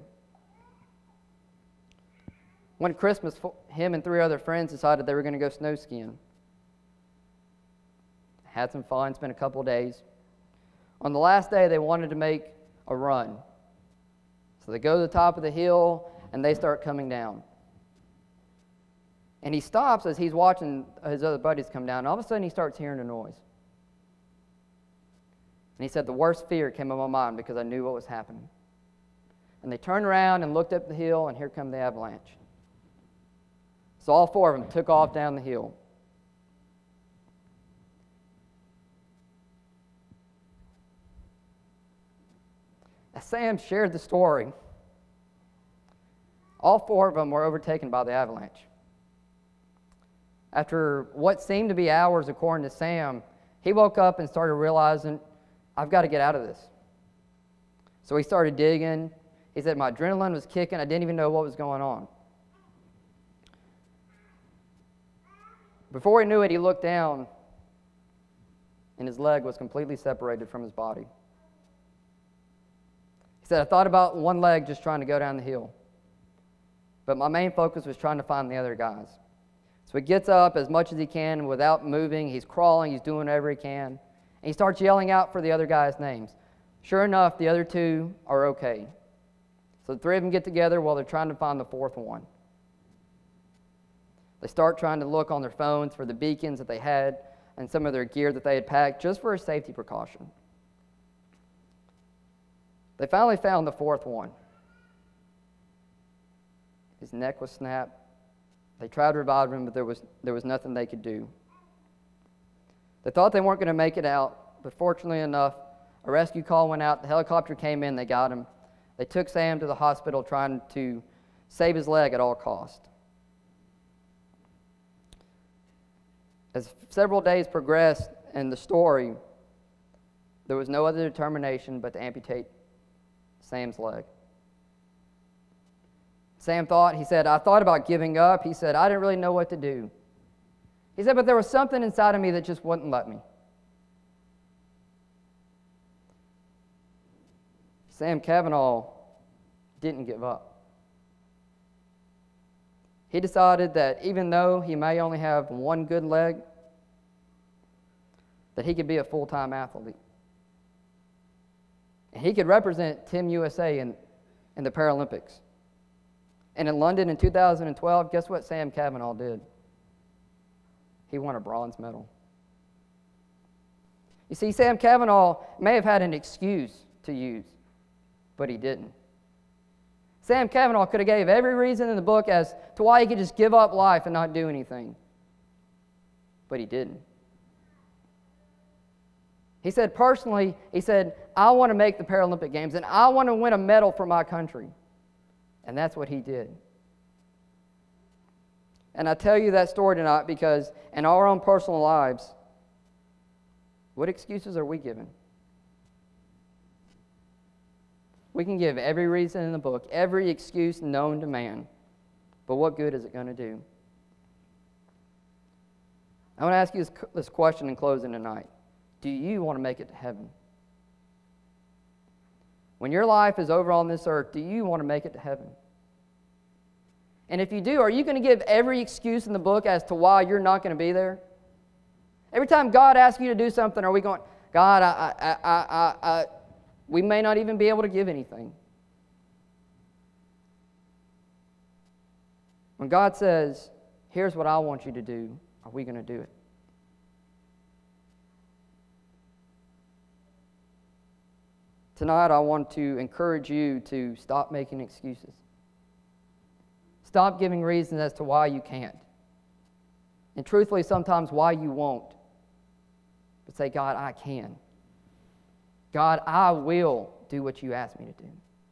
[SPEAKER 6] One Christmas, him and 3 other friends decided they were going to go snow skiing. Had some fun, spent a couple of days. On the last day, they wanted to make a run. So they go to the top of the hill, and they start coming down. And he stops as he's watching his other buddies come down, and all of a sudden he starts hearing a noise. And he said, the worst fear came in my mind because I knew what was happening. And they turned around and looked up the hill, and here come the avalanche. So all 4 of them took off down the hill. As Sam shared the story, all 4 of them were overtaken by the avalanche. After what seemed to be hours, according to Sam, he woke up and started realizing, I've got to get out of this. So he started digging. He said, my adrenaline was kicking. I didn't even know what was going on. Before he knew it, he looked down, and his leg was completely separated from his body. He said, I thought about one leg just trying to go down the hill, but my main focus was trying to find the other guys. So he gets up as much as he can without moving. He's crawling. He's doing whatever he can. And he starts yelling out for the other guys' names. Sure enough, the other 2 are okay. So the 3 of them get together while they're trying to find the 4th one. They start trying to look on their phones for the beacons that they had and some of their gear that they had packed just for a safety precaution. They finally found the 4th one. His neck was snapped. They tried to revive him, but there was nothing they could do. They thought they weren't going to make it out, but fortunately enough, a rescue call went out. The helicopter came in. They got him. They took Sam to the hospital trying to save his leg at all costs. As several days progressed in the story, there was no other determination but to amputate Sam's leg. Sam he said, I thought about giving up. He said, I didn't really know what to do. He said, but there was something inside of me that just wouldn't let me. Sam Cavanaugh didn't give up. He decided that even though he may only have one good leg, that he could be a full-time athlete. And he could represent Team USA in the Paralympics. And in London in 2012, guess what Sam Cavanaugh did? He won a bronze medal. You see, Sam Cavanaugh may have had an excuse to use, but he didn't. Sam Cavanaugh could have gave every reason in the book as to why he could just give up life and not do anything, but he didn't. He said personally, I want to make the Paralympic Games, and I want to win a medal for my country. And that's what he did. And I tell you that story tonight because in our own personal lives, what excuses are we given? We can give every reason in the book, every excuse known to man, but what good is it going to do? I want to ask you this question in closing tonight. Do you want to make it to heaven? When your life is over on this earth, do you want to make it to heaven? And if you do, are you going to give every excuse in the book as to why you're not going to be there? Every time God asks you to do something, are we going, God, we may not even be able to give anything. When God says Here's what I want you to do. Are we going to do it? Tonight, I want to encourage you to stop making excuses. Stop giving reasons as to why you can't. And truthfully, sometimes why you won't. But say, God, I can. God, I will do what you ask me to do.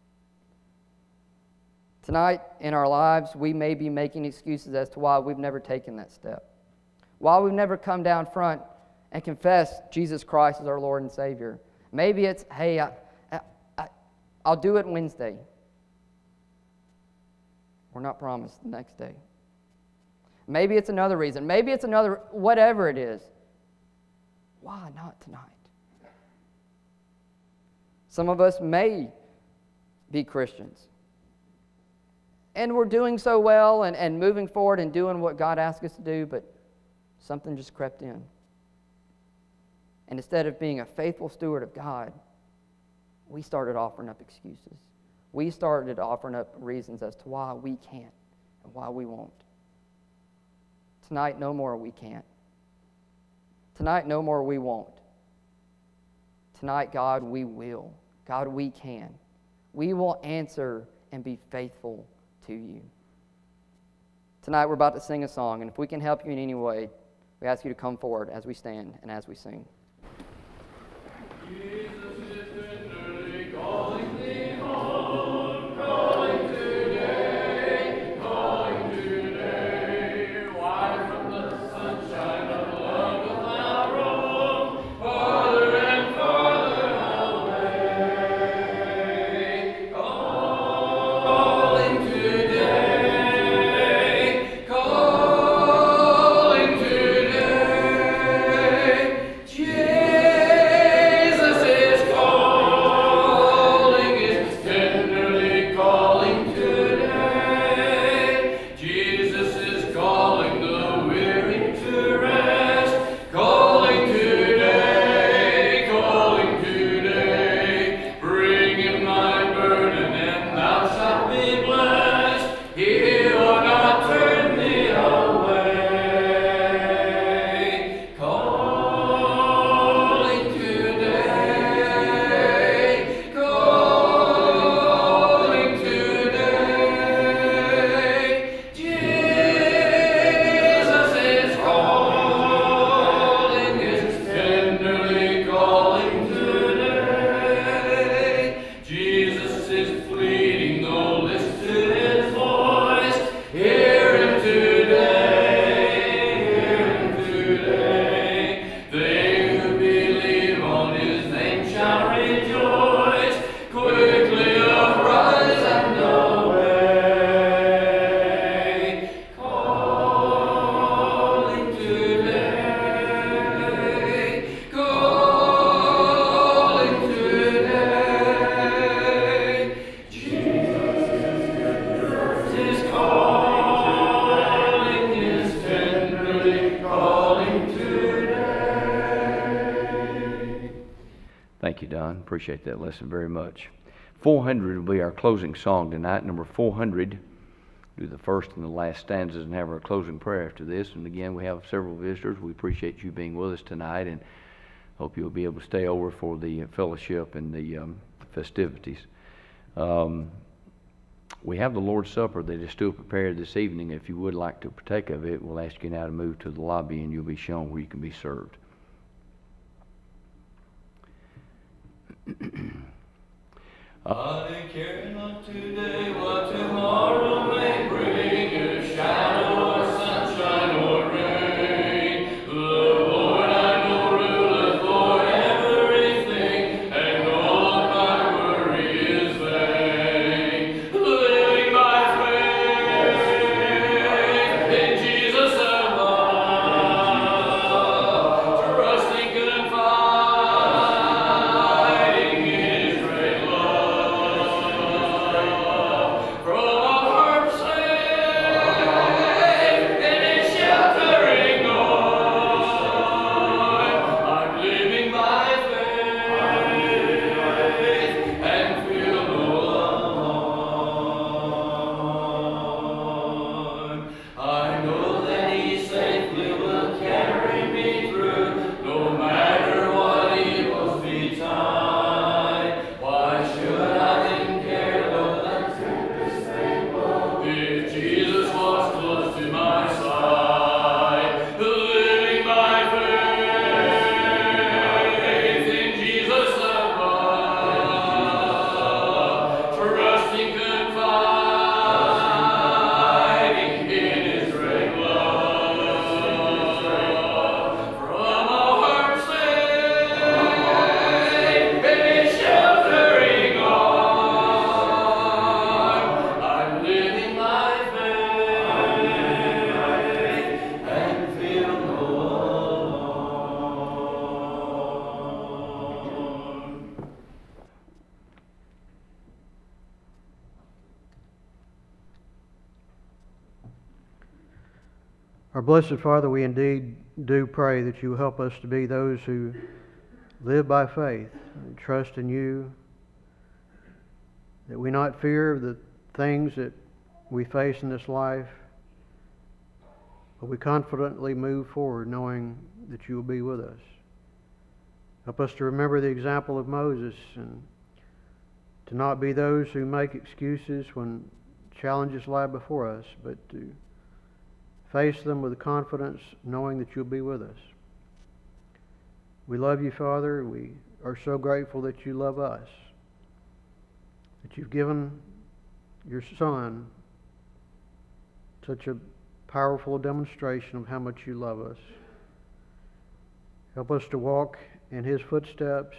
[SPEAKER 6] Tonight, in our lives, we may be making excuses as to why we've never taken that step. Why we've never come down front and confessed Jesus Christ as our Lord and Savior. Maybe it's, hey, I'll do it Wednesday. We're not promised the next day. Maybe it's another reason. Maybe it's another, whatever it is. Why not tonight? Some of us may be Christians. And we're doing so well and moving forward and doing what God asked us to do, but something just crept in. And instead of being a faithful steward of God, we started offering up excuses. We started offering up reasons as to why we can't and why we won't. Tonight, no more we can't. Tonight, no more we won't. Tonight, God, we will. God, we can. We will answer and be faithful to you. Tonight, we're about to sing a song, and if we can help you in any way, we ask you to come forward as we stand and as we sing.
[SPEAKER 4] Thank you, Don. Appreciate that lesson very much. 400 will be our closing song tonight. Number 400. Do the first and the last stanzas and have our closing prayer after this. And again, we have several visitors. We appreciate you being with us tonight and hope you'll be able to stay over for the fellowship and the festivities. We have the Lord's Supper that is still prepared this evening. If you would like to partake of it, we'll ask you now to move to the lobby and you'll be shown where you can be served.
[SPEAKER 5] I care not today what tomorrow may bring, if shadow or sunshine or rain. The Lord I know ruleth o'er everything, and all of my worry is vain. Living by faith in Jesus above, trusting and fighting His great love. From
[SPEAKER 7] Our blessed Father, we indeed do pray that you help us to be those who live by faith and trust in you, that we not fear the things that we face in this life, but we confidently move forward knowing that you will be with us. Help us to remember the example of Moses and to not be those who make excuses when challenges lie before us, but to face them with confidence knowing that you'll be with us. We love you, Father. We are so grateful that you love us, that you've given your Son such a powerful demonstration of how much you love us. Help us to walk in his footsteps,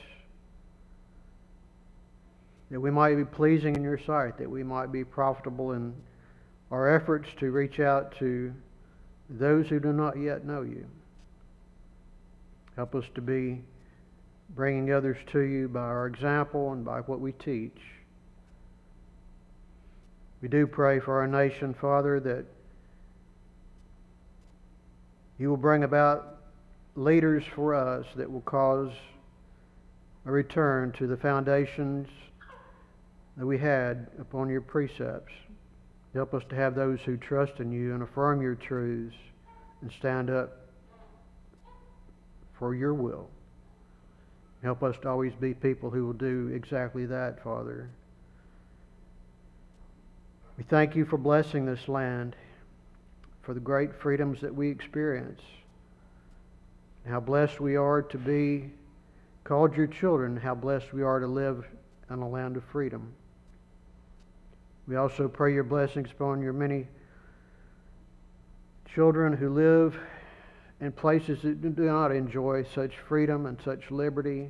[SPEAKER 7] that we might be pleasing in your sight, that we might be profitable in our efforts to reach out to those who do not yet know you. Help us to be bringing others to you by our example and by what we teach. We do pray for our nation, Father, that you will bring about leaders for us that will cause a return to the foundations that we had upon your precepts. Help us to have those who trust in you and affirm your truths and stand up for your will. Help us to always be people who will do exactly that, Father. We thank you for blessing this land, for the great freedoms that we experience, and how blessed we are to be called your children, how blessed we are to live in a land of freedom. We also pray your blessings upon your many children who live in places that do not enjoy such freedom and such liberty.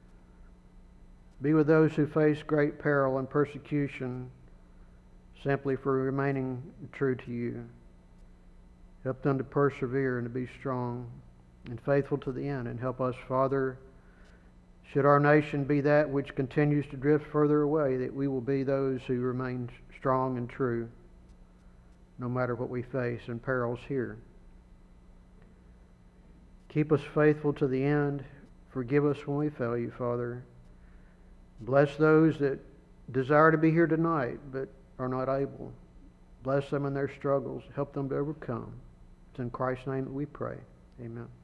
[SPEAKER 7] Be with those who face great peril and persecution simply for remaining true to you. Help them to persevere and to be strong and faithful to the end. And help us, Father, should our nation be that which continues to drift further away, that we will be those who remain strong and true no matter what we face in perils here. Keep us faithful to the end. Forgive us when we fail you, Father. Bless those that desire to be here tonight but are not able. Bless them in their struggles. Help them to overcome. It's in Christ's name that we pray. Amen.